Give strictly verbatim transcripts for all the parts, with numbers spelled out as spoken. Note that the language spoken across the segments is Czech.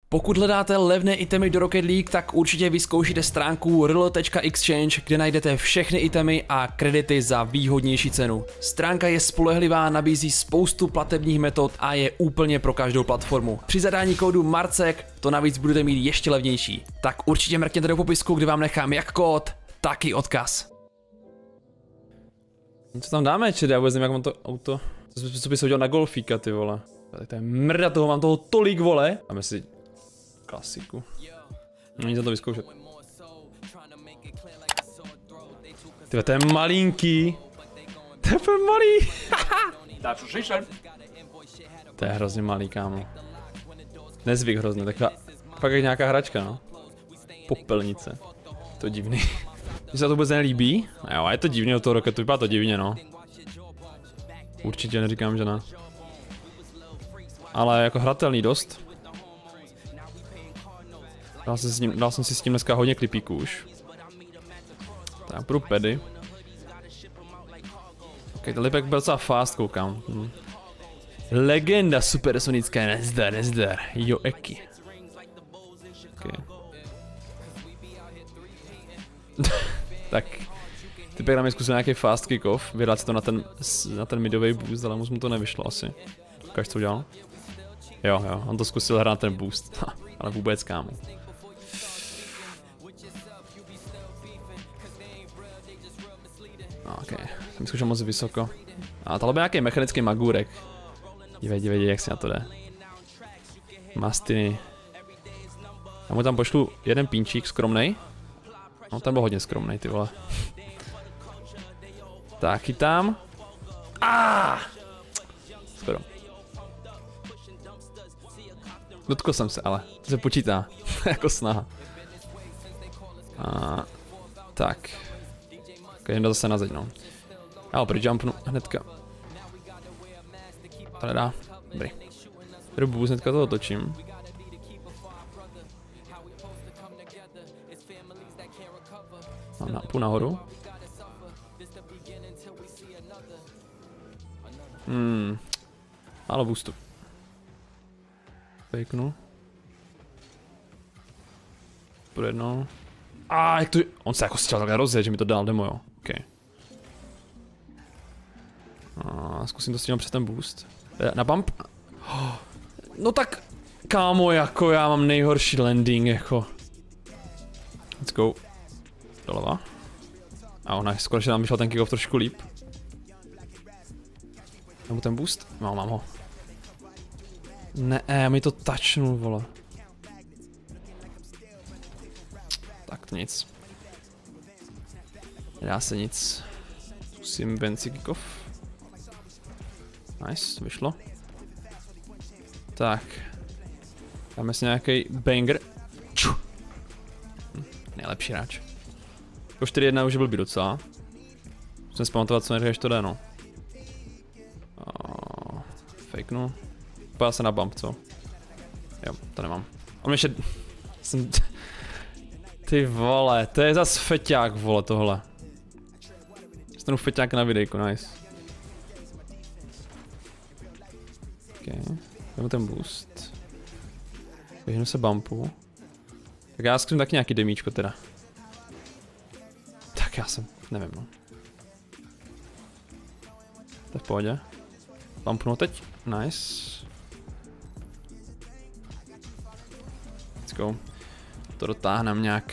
Pokud hledáte levné itemy do Rocket League, tak určitě vyzkoušíte stránku R L tečka exchange, kde najdete všechny itemy a kredity za výhodnější cenu. Stránka je spolehlivá, nabízí spoustu platebních metod a je úplně pro každou platformu. Při zadání kódu Marcek to navíc budete mít ještě levnější. Tak určitě mrkněte do popisku, kde vám nechám jak kód, tak i odkaz. Co tam dáme, čili já vůbec nevím, jak mám to auto. Co by se udělal na golfíka, ty vole. To je mrda, toho mám toho tolik, vole. Dáme si klasiku. Není za to vyzkoušet. Tyhle, to je malinký. To je malý. To je hrozně malý, kámo. Nezvyk hrozně, taková, pak je nějaká hračka, no. Popelnice. To je divný. Když se to vůbec nelíbí? Jo, je to divný od toho Rocketu, vypadá to divně, no. Určitě neříkám, že ne. Ale jako hratelný dost. Dal jsem, s ním, dal jsem si s tím dneska hodně klipíků už. Tak půjdu pedy. Ok, ten lipek byl docela fast, koukám. Hm. Legenda supersonická, nezdar, nezdar. Jo, eky. Okay. Tak. Typek nám je zkusil nějaký fast kick-off, vydát si to na ten, na ten midový boost, ale mu to nevyšlo asi. Ukáž, co udělal? Jo, jo, on to zkusil hrát ten boost, ale vůbec, kámo. Ok, jsem zkoušel moc vysoko. A tohle byl nějaký mechanický magůrek. Dívej, dívej, jak si na to jde. Mastiny. Já mu tam pošlu jeden pínčík skromnej. No, ten byl hodně skromnej, ty vole. Tak, chytám. Ah! Skoro. Dotkl jsem se, ale to se počítá. Jako snaha. A, tak. Jdem zase na zeď, no. Já ho přijumpnu hnedka. To nedá. Dobrý. Jdu boost, hnedka to otočím. Mám na, půl nahoru. Hmm. Málo boostu. Fejknu. Půjdu jednou. A ah, jak to... On se jako chtěl takhle rozjet, že mi to dal demo, jo. Ok. A zkusím to stihnout přes ten boost. Na bump? Oh. No tak... Kámo, jako já mám nejhorší landing, jako. Let's go. Doleva. A ona skoro, že tam vyšel ten kick-off trošku líp. Nebo ten boost? No, mám ho. Ne, já mi to touchnul, vole. Tak to nic. Nedá se nic. Zkusím Benci kick-off. Nice, to vyšlo. Tak. Dáme si nějaký banger. Hm, nejlepší hráč. Jako čtyři jedna už je blbý docela. Musím zpamatovat, co neříkáš, to jde, no. Oh, fakenu. Pojďme se na bump, co? Jo, to nemám. On ještě... Jsem... Ty vole, to je zas feťák, vole, tohle. Dostanu feťák na videjku, nice. Ok, jdeme ten boost. Vyhnu se bumpu. Tak já zkusím taky nějaký demíčko teda. Tak já jsem, nevím, no. To je v pohodě. Bumpnu teď, nice. Let's go. To dotáhneme nějak.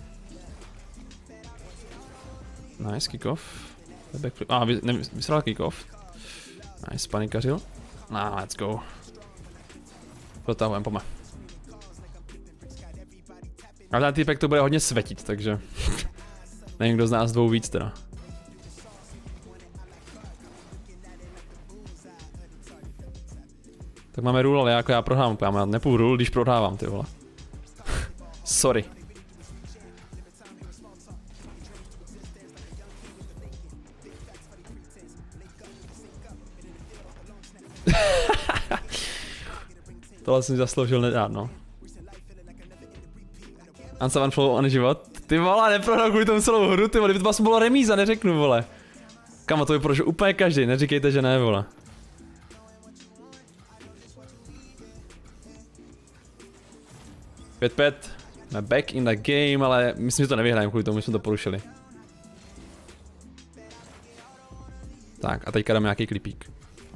Nice, kick-off. A, ah, vy, vysral kick-off. Nice, panikařil. No, let's go. Dotáhujem, pojďme. A ten týpek to bude hodně svetit, takže... Nevím, kdo z nás dvou víc teda. Tak máme rule, ale jako já prohrávám, já nepůjdu rule, když prohrávám, ty vole. Sorry. Tohle jsem zasloužil nedát, no. Ansa Van Flow on život. Ty vole, neprohrál kvůli tomu celou hru, ty vole, kdyby to vlastně bylo remíza, neřeknu, vole. Kamo, to by prožil úplně každý, neříkejte, že ne, vole. pět pět. Jsme back in the game, ale myslím, že to nevyhrajeme kvůli tomu, že jsme to porušili. Tak a teďka dáme nějaký klipík.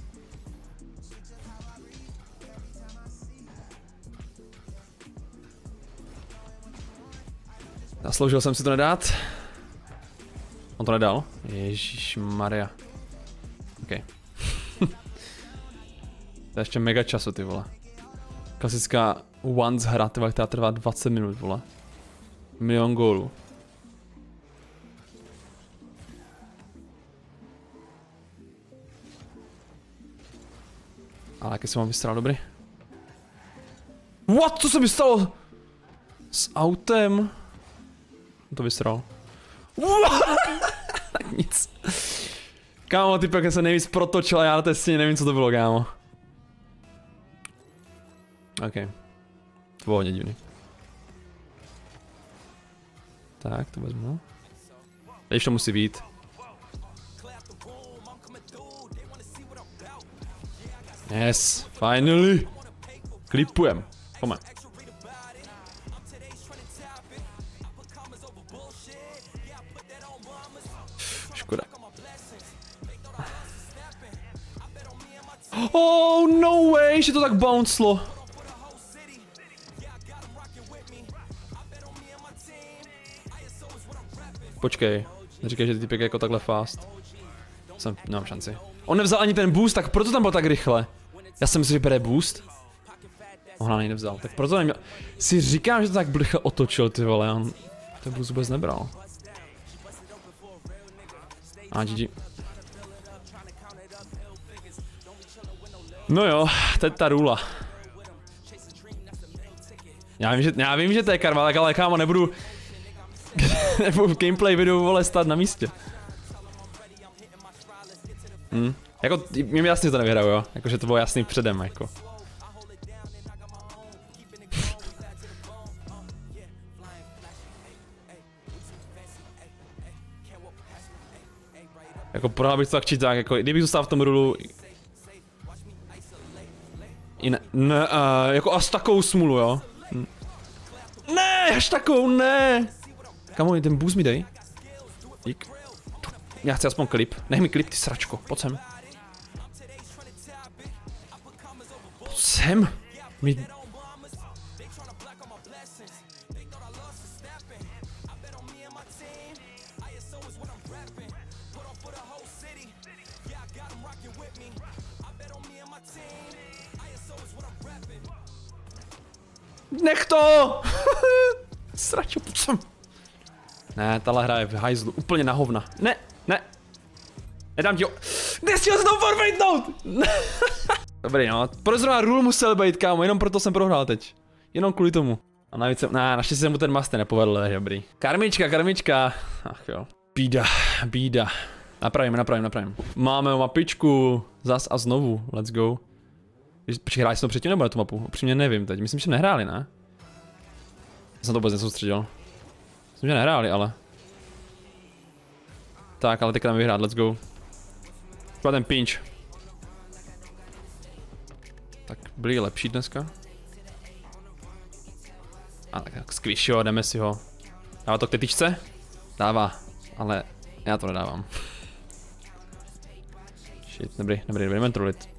Zasloužil jsem si to nedát. On to nedal. Ježišmarja. OK. To je ještě mega času, ty vole. Klasická once hra, ty vole, která trvá dvacet minut, vole. Milion gólů. Ale jaký jsem mám vystřel, dobrý? What? Co se mi stalo? S autem? To vystřel. Nic. Kámo, ty jak se nejvíc protočil a já na té scéně nevím, co to bylo, kámo. OK. To bylo hodně divný. Tak, to vezmu. Teď to musí být. Yes, finally. Klipujem. Pojďme. Škoda. Oh, no way, že to tak bouncelo. Počkej, neříkej, že ty typek jako takhle fast. Jsem, nemám šanci. On nevzal ani ten boost, tak proto tam byl tak rychle. Já jsem myslel, že bere boost. Ona ani nevzal, tak proto neměl. Si říkám, že to tak rychle otočil, ty vole, on ten boost vůbec nebral. A G G. No jo, to je ta růla. Já vím, že, já vím, že to je karma, tak ale kámo, nebudu... nebudu v gameplay videu, vole, stát na místě. Hm. Jako, mě jasně to nevyhraju, jo. Jakože to bylo jasný předem, jako. Jako prohrál bych to tak či tak, jako kdybych zůstal v tom rulu... I ne, ne, uh, jako až takovou smůlu, jo. Ne, až takovou, ne. Kamu, ten boost mi dej. Dík. Já chci aspoň klip. Nech mi klip, ty sračko, pojď sem. Pojď sem. Mi... Nech to! Sračo, pojď sem. Ne, tahle hra je v hajzlu, úplně na hovna. Ne, ne. Nedám ti ho. Nestihl jsem to forfeitnout! Dobrý no, proč zrovna rule musel být, kámo, jenom proto jsem prohrál teď. Jenom kvůli tomu. A navíc jsem, ne, naštěstí se mu ten master nepovedl, je dobrý. Karmička, karmička. Ach jo. Bída, bída. Napravím, napravím, napravím. Máme mapičku. Zas a znovu, let's go. Přihráli jsme to předtím nebo na tu mapu? Upřímně nevím teď, myslím, že nehráli, ne? Já jsem to vůbec nesoustředil. Myslím, že nehráli, ale. Tak, ale teďka jdeme vyhrát, let's go. Třeba ten pinch. Tak byli lepší dneska. A tak squish, jo, jdeme si ho. Dává to k té tyčce? Dává, ale já to nedávám. Shit, dobrý, dobrý, dobrý, jdeme trulit.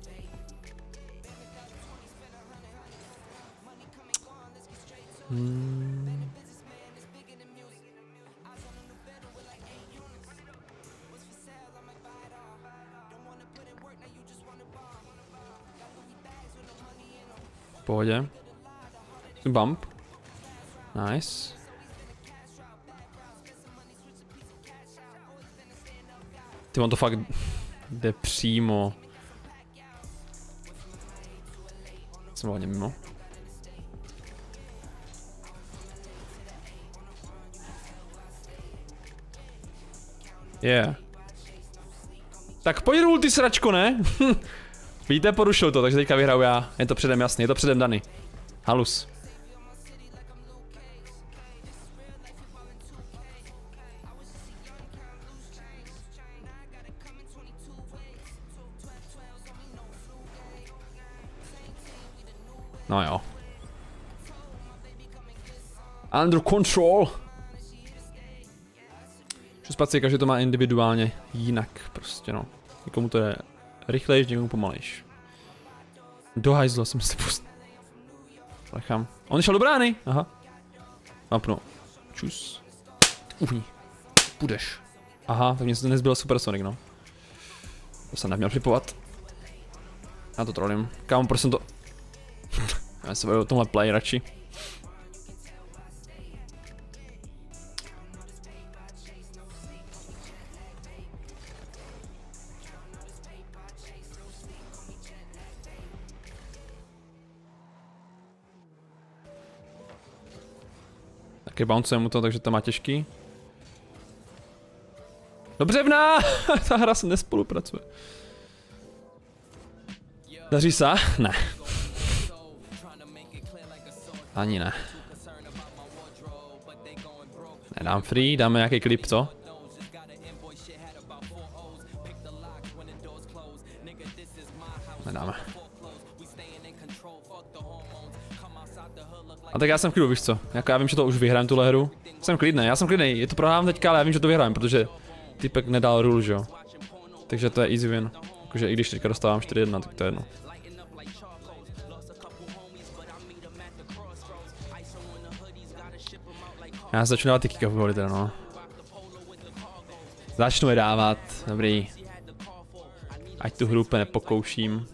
Hmm. V pohodě. Bump. Nice. Ty, on to fakt jde přímo. Jsem hodně mimo. Yeah. Tak pojď rul, ty sračko, ne? Víte, porušil to, takže teďka vyhraju já. Je to předem jasný, je to předem daný. Halus. No jo. Under control. Šuspaci, každý to má individuálně jinak, prostě no. Někomu to je rychlejš, někomu pomalejš. Do hajzla jsem si pustil. Nechám. On šel do brány, aha. Napnu. Čus. Uhni. Půjdeš. Aha, tak mě se nezbyl Supersonic, no. To jsem neměl připovat. Já to trolím. Kámo, prosím to. Já se budu o tomhle play radši. Taky bouncuje mu to, takže to má těžký. Dobře vná! Ta hra se nespolupracuje. Daří se? Ne. Ani ne. Nedám free, dáme nějaký klip, co? Nedáme. A tak já jsem v klidu, víš co? Jako já vím, že to už vyhrám tuhle hru. Jsem klidný, já jsem klidný, je to prohrám teďka, ale já vím, že to vyhrám, protože typek nedal rule, že jo? Takže to je easy win. Jakože i když teďka dostávám čtyři jedna, tak to je jedno. Já začnu dávat ty kick off goly teda, no. Začnu je dávat, dobrý. Ať tu hru úplně nepokouším.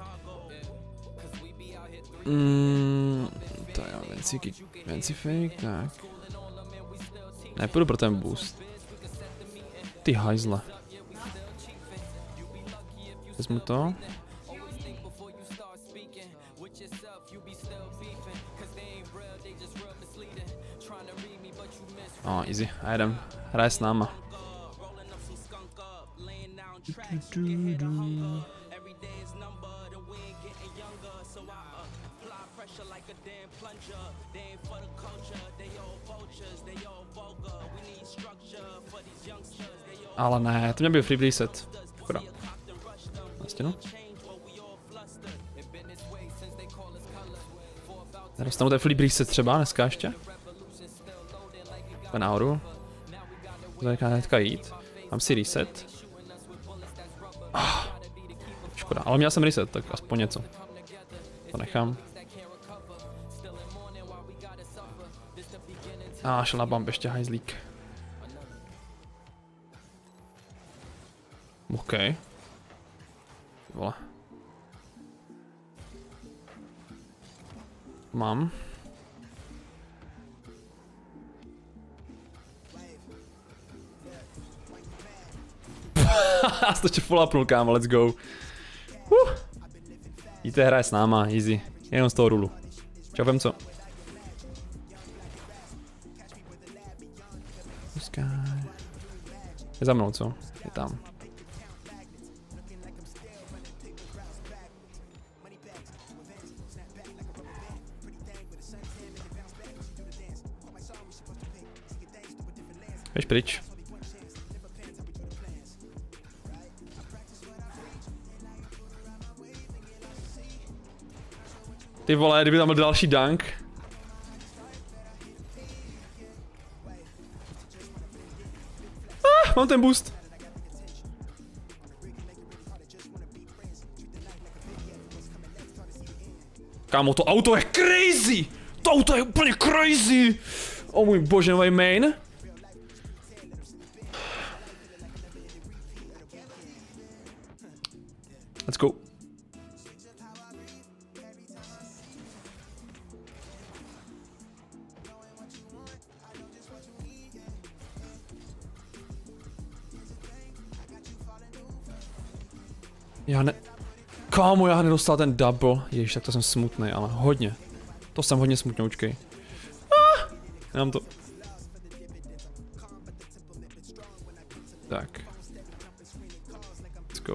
Mm, to jo, venci kick, venci fake, tak. Nepůjdu pro ten boost. Ty hajzle. Vezmu to. Oh, easy, a jedem. Hraje s náma. Ale ne, to mě byl free reset. Škoda. Na stěnu. Dostanu ten free reset třeba dneska ještě. Nahoru. Tady hnedka jít. Mám si reset. Oh, škoda, ale měl jsem reset, tak aspoň něco. To nechám. A ah, šel na bump ještě hajzlík. OK. Vole. Mám. Já to ještě full upnul, kámo, let's go. Uh. Jíte, hraje s náma, easy. Jenom z toho rulu. Čau, vem co? Je za mnou, co? Je tam. Běž pryč. Ty vole, kdyby tam byl další dunk. Ah, mám ten boost. Kámo, to auto je crazy! To auto je úplně crazy! O můj bože, nový main. Let's go. Já ne... Kámo, já nedostal ten double. Ježiš, tak to jsem smutný, ale hodně. To jsem hodně smutňoučkej. Ah, nemám to. Tak. Let's go.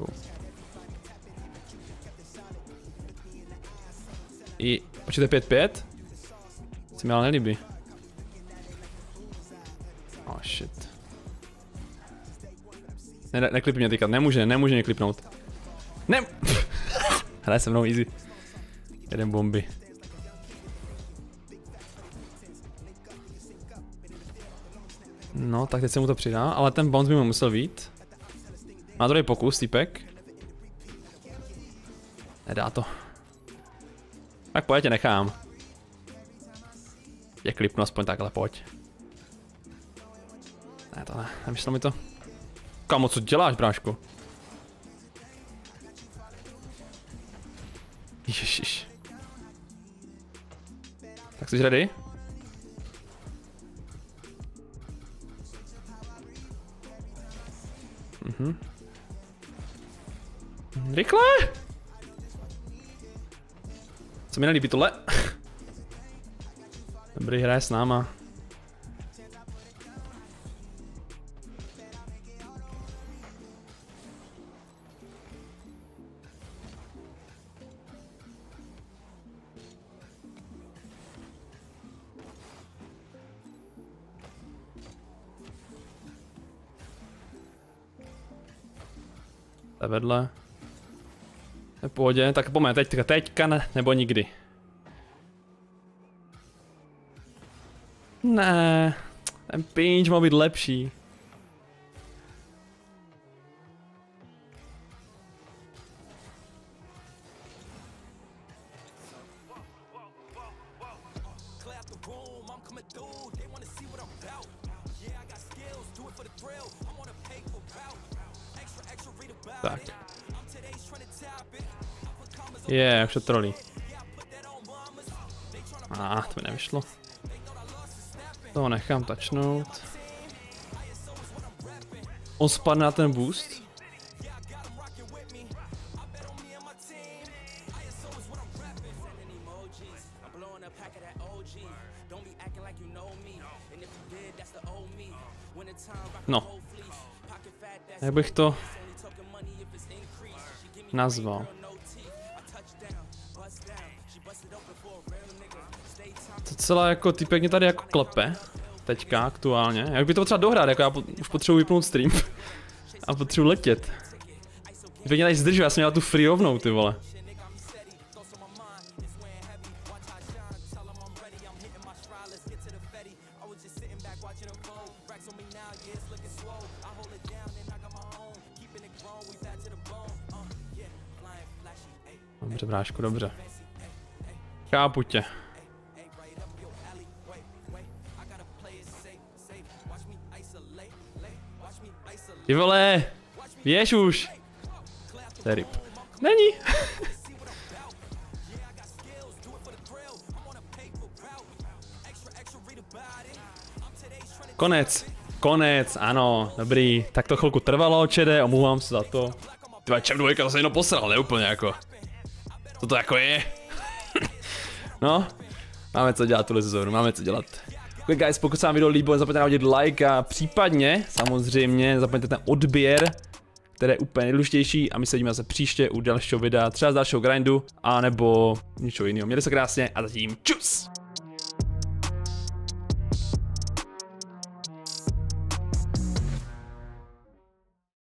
I... Počkejte, pět pět? Se mi ale nelíbí. Oh shit. Ne, ne, neklipni mě teďka, nemůže, nemůže mě klipnout. Ne. Hraje se mnou easy. Jeden bomby. No, tak teď se mu to přidá, ale ten bounce by mu musel být. Má druhý pokus, týpek. Nedá to. Tak pojď, tě nechám. Je klipnu aspoň takhle, pojď. Ne, to ne, nemyslel mi to. Kamo, co děláš, brášku? Ježiš. Tak jsi ready? Mhm. Rychle! Co mi nelíbí tohle? Dobrý, hraje s náma. To je vedle. To je v pohodě, tak pojďme, teďka, teďka ne, nebo nikdy. Ne, ten pinch má být lepší. Tak. Je, yeah, už to trolí. A ah, to mi nevyšlo. Toho nechám tačnout. On spadne na ten boost. No. Jak bych to nazval? To celé jako týpek mě tady jako klepe. Teďka aktuálně. Jak by to třeba dohrát, jako já po, už potřebuji vypnout stream. A potřebuji letět. Týpek mě tady zdržuje, já jsem měl tu free rovnou, ty vole. Dobře, brášku, dobře. Chápu tě. Ty vole, běž už. To je ryb. Není. Konec. Konec, ano, dobrý. Tak to chvilku trvalo, čede, omlouvám se za to. Tyva, čem dvojka to se jenom posral, ne úplně jako. Co to jako je? No, máme co dělat tuhle sezónu, máme co dělat. Ok guys, pokud se vám video líbilo, nezapomeňte hodit like a případně, samozřejmě, nezapomeňte ten odběr, který je úplně nejdůležitější a my se vidíme zase příště u dalšího videa, třeba z dalšího grindu, anebo něčeho jiného. Mějte se krásně a zatím čus!